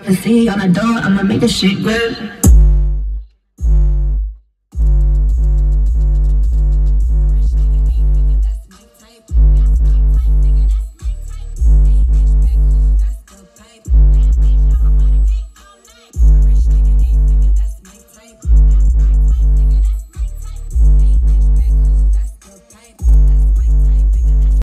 The C on the door, I'ma make this shit good.